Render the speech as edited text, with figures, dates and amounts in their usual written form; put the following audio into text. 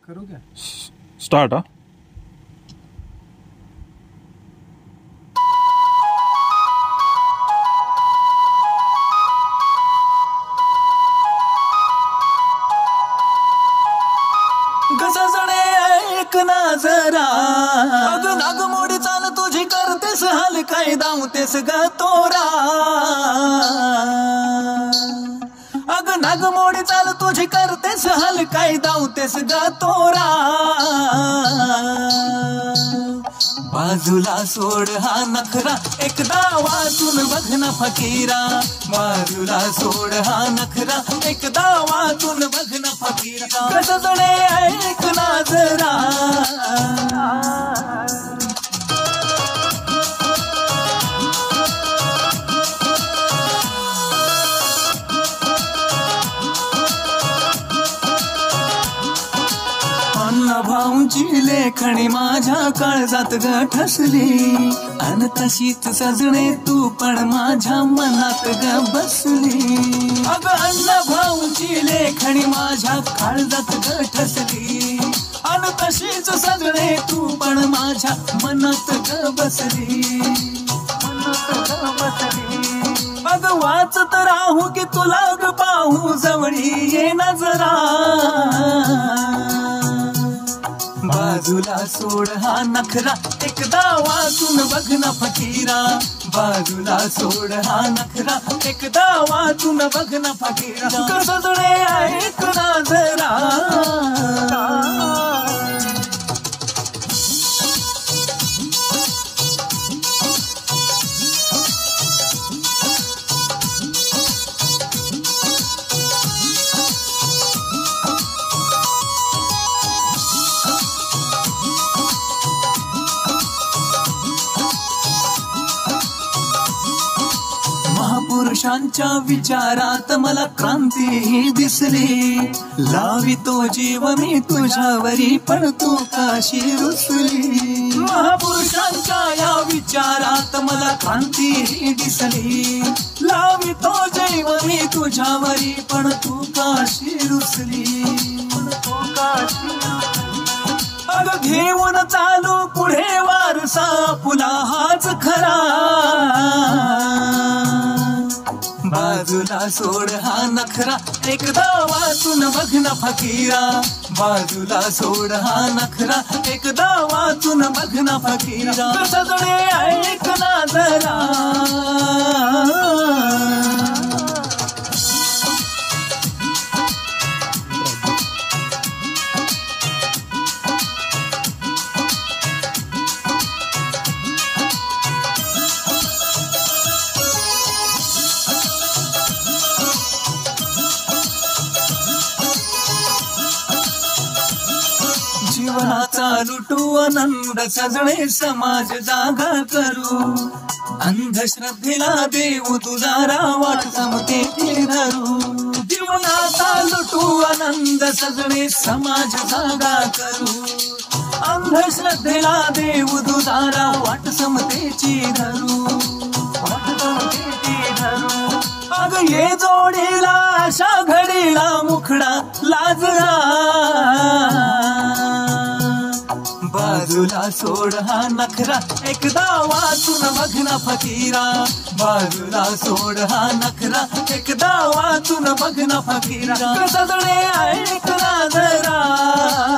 करू क्या? स्टार्ट. हा गजजणे ऐक ना जरा, अग नागमोडी चाल तुझी करतेस हाल, काय धावतेस ग तोरा. अग नागमोडी चाल तुझी करतेस हाल, काय धावतेस ग तोरा. बाजूला सोड हा नखरा, एकदा वाचून बघ ना फकीरा. बाजूला सोड हा नखरा, एकदा वाचून बघ ना फकीरा. गजजणे ऐक ना जरा. भाऊंची लेखणी माझ्या काळजात ग ठसली, अन तशीच सजणे तू पण माझ्या मनात ग बसली. अग अण्णा भाऊंची लेखणी माझ्या काळजात ग ठसली, अन तशीच सजणे तू पण माझ्या मनात ग बसली. अग वाचत राहू की तुला ग पाहू, जवळी ये ना जरा. बाजूला सोड हा नखरा, एकदा वाचून बघ ना फकीरा. बाजूला सोड हा नखरा, एकदा वाचून बघ ना फकीरा. गजजणे ऐक ना जरा. महापुरुषांच्या विचारात मला क्रांती दिसली, लावितो जीव मी तुझ्यावरी पण तू काशी रुसली. महापुरुषांच्या या विचारात मला क्रांती दिसली, लावितो जीव मी तुझ्यावरी पण तू काशी रुसली. अग घेऊन चालू पुढे वारसा, फुला हाच खरा. बाजूला सोड हा नखरा, एकदा वाचून बघ ना फकीरा. बाजूला सोड हा नखरा, एकदा वाचून बघ ना फकीरा. गजजणे ऐक ना जरा. जीवनाचा लुटू आनंद, सजणे समाज जागा करू. अंधश्रद्धेला देऊ तुझारा, वाट जमते धरू. जीवनाचा लुटू आनंद, सजणे समाज जागा करू. अंधश्रद्धेला देऊ तुझारा, वाट समतेची धरू. अग ये जोडीला अशा घडीला, मुखडा लाजरा. बाजूला सोड हा नखरा, एकदा वाचून बघ ना फकीरा. बाजूला सोड हा नखरा, एकदा वाचून बघ ना फकीरा. गजजणे ऐक ना जरा.